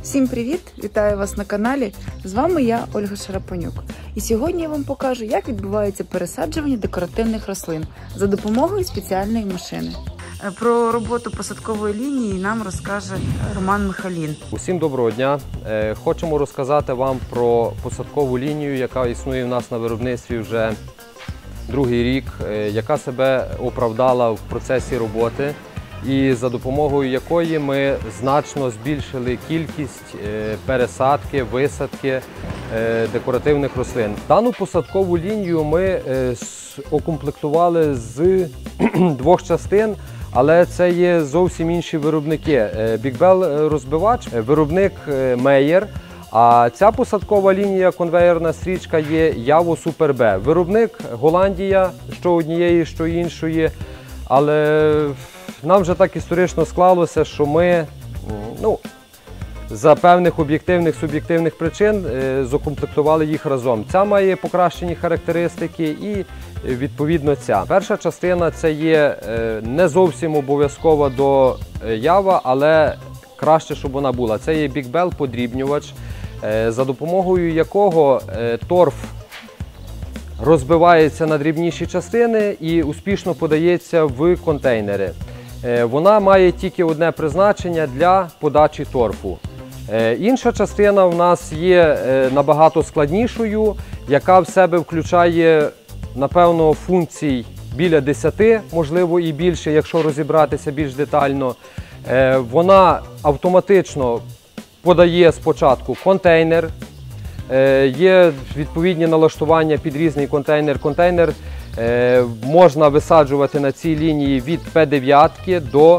Всім привіт! Вітаю вас на каналі. З вами я, Ольга Шарапанюк. І сьогодні я вам покажу, як відбувається пересаджування декоративних рослин за допомогою спеціальної машини. Про роботу посадкової лінії нам розкаже Роман Михалін. Усім доброго дня! Хочемо розказати вам про посадкову лінію, яка існує в нас на виробництві вже другий рік, яка себе оправдала в процесі роботи і за допомогою якої ми значно збільшили кількість пересадки, висадки декоративних рослин. Дану посадкову лінію ми укомплектували з двох частин, але це є зовсім інші виробники. Бікбел розбивач, виробник Мейер, а ця посадкова лінія, конвеєрна стрічка є Яво Супер Б. Виробник Голландія, що однієї, що іншої, але нам вже так історично склалося, що ми за певних об'єктивних, суб'єктивних причин закомплектували їх разом. Ця має покращені характеристики і відповідно ця. Перша частина це є не зовсім обов'язкова до Ява, але краще, щоб вона була. Це є бікбел подрібнювач, за допомогою якого торф розбивається на дрібніші частини і успішно подається в контейнери. Вона має тільки одне призначення для подачі торфу. Інша частина в нас є набагато складнішою, яка в себе включає, напевно, функцій біля 10, можливо і більше, якщо розібратися більш детально. Вона автоматично подає спочатку контейнер, є відповідні налаштування під різний контейнер. Контейнер можна висаджувати на цій лінії від П9 до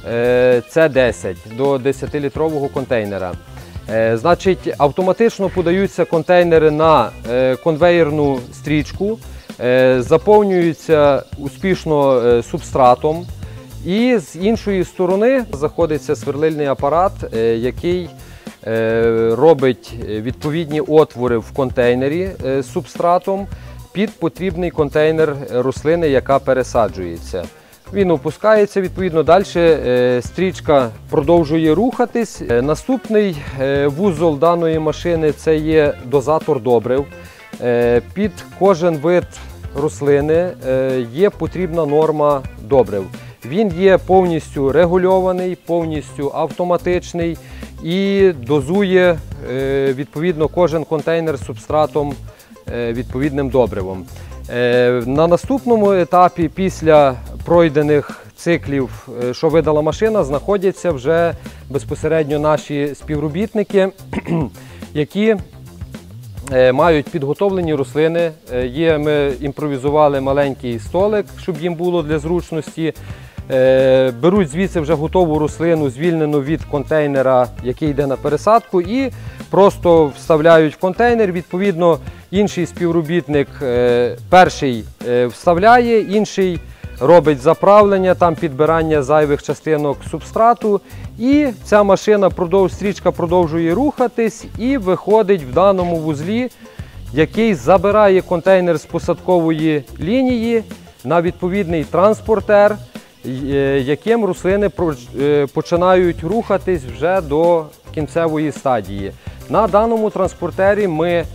С10, до 10-літрового контейнера. Значить, автоматично подаються контейнери на конвеєрну стрічку, заповнюються успішно субстратом і з іншої сторони знаходиться сверлильний апарат, який робить відповідні отвори в контейнері з субстратом під потрібний контейнер рослини, яка пересаджується. Він опускається, відповідно, далі стрічка продовжує рухатись. Наступний вузол даної машини – це є дозатор добрив. Під кожен вид рослини є потрібна норма добрив. Він є повністю регульований, повністю автоматичний і дозує, відповідно, кожен контейнер з субстратом відповідним добривом. На наступному етапі, після пройдених циклів, що видала машина, знаходяться вже безпосередньо наші співробітники, які мають підготовлені рослини. Ми імпровізували маленький столик, щоб їм було для зручності. Беруть звідси вже готову рослину, звільнену від контейнера, який йде на пересадку, і просто вставляють в контейнер. Відповідно, інший співробітник перший вставляє, інший робить заправлення, там підбирання зайвих частинок субстрату. І ця машина, стрічка продовжує рухатись і виходить в даному вузлі, який забирає контейнер з посадкової лінії на відповідний транспортер, яким рослини починають рухатись вже до кінцевої стадії. На даному транспортері ми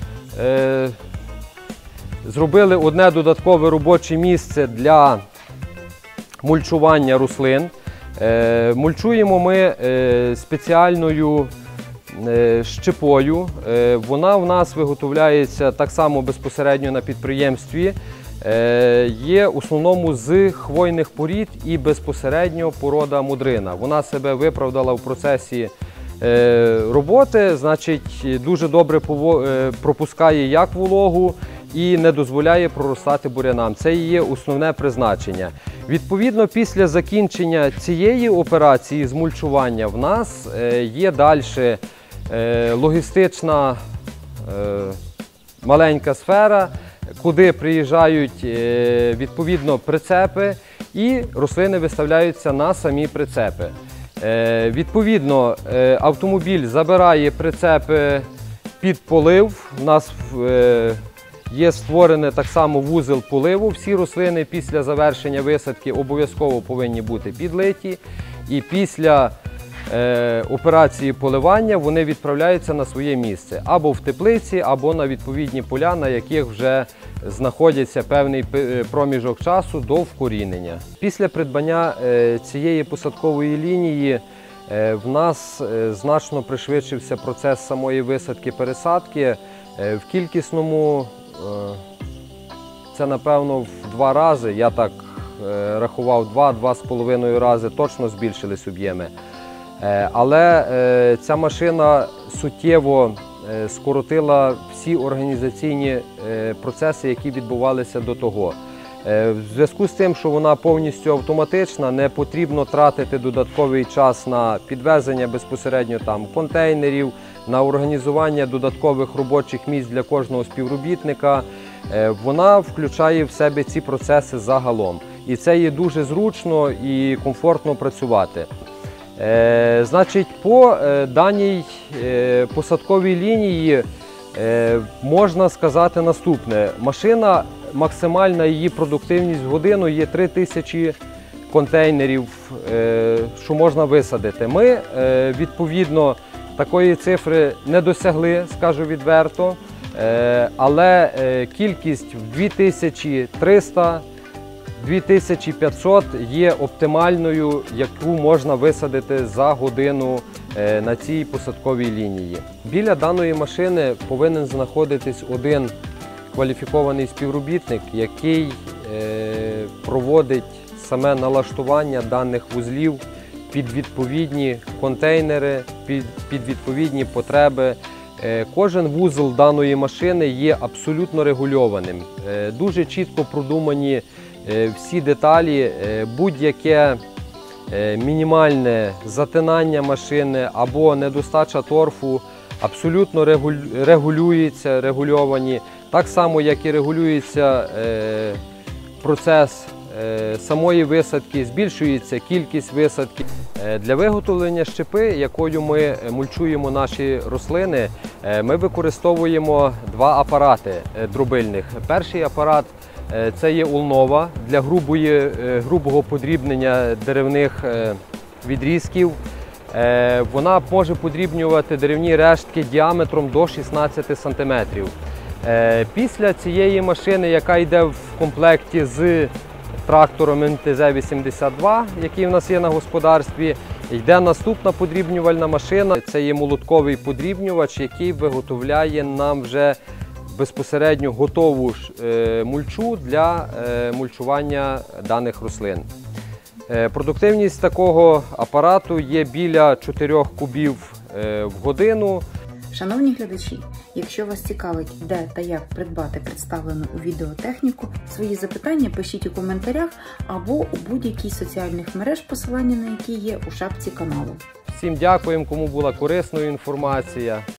зробили одне додаткове робоче місце для мульчування рослин. Мульчуємо ми спеціальною щепою. Вона в нас виготовляється так само безпосередньо на підприємстві. Є в основному з хвойних порід і безпосередньо порода мудрина. Вона себе виправдала в процесі роботи, значить, дуже добре пропускає як вологу і не дозволяє проростати бурянам. Це є основне призначення. Відповідно, після закінчення цієї операції з мульчування в нас є далі логістична маленька сфера, куди приїжджають відповідно прицепи і рослини виставляються на самі прицепи. Відповідно, автомобіль забирає прицепи під полив. У нас є створений так само вузол поливу. Всі рослини після завершення висадки обов'язково повинні бути підлиті. І після операції поливання вони відправляються на своє місце або в теплиці, або на відповідні поля, на яких вже знаходиться певний проміжок часу до вкорінення. Після придбання цієї посадкової лінії в нас значно пришвидшився процес самої висадки-пересадки. В кількісному це, напевно, в 2 рази, я так рахував, 2–2,5 рази точно збільшились об'єми. Але ця машина суттєво скоротила всі організаційні процеси, які відбувалися до того. В зв'язку з тим, що вона повністю автоматична, не потрібно тратити додатковий час на підвезення безпосередньо контейнерів, на організування додаткових робочих місць для кожного співробітника. Вона включає в себе ці процеси загалом. І це є дуже зручно і комфортно працювати. Значить, по даній посадковій лінії можна сказати наступне. Машина, максимальна її продуктивність в годину є 3000 контейнерів, що можна висадити. Ми, відповідно, такої цифри не досягли, скажу відверто, але кількість в 2300–2500 є оптимальною, яку можна висадити за годину на цій посадковій лінії. Біля даної машини повинен знаходитись один кваліфікований співробітник, який проводить саме налаштування даних вузлів під відповідні контейнери, під відповідні потреби. Кожен вузол даної машини є абсолютно регульованим. Дуже чітко продумані всі деталі, будь-яке мінімальне затинання машини або недостача торфу абсолютно регульовані. Так само, як і регулюється процес самої висадки, збільшується кількість висадки. Для виготовлення щепи, якою ми мульчуємо наші рослини, ми використовуємо 2 апарати дробильних. Перший апарат – це є Улнова для грубого подрібнення деревних відрізків. Вона може подрібнювати деревні рештки діаметром до 16 см. Після цієї машини, яка йде в комплекті з трактором МТЗ-82, який в нас є на господарстві, йде наступна подрібнювальна машина. Це є молотковий подрібнювач, який виготовляє нам вже безпосередньо готову мульчу для мульчування даних рослин. Продуктивність такого апарату є біля 4 кубів в годину. Шановні глядачі, якщо вас цікавить, де та як придбати представлену у відео техніку, свої запитання пишіть у коментарях або у будь-якій з соціальних мереж, посилання на які є у шапці каналу. Всім дякуємо, кому була корисною інформація.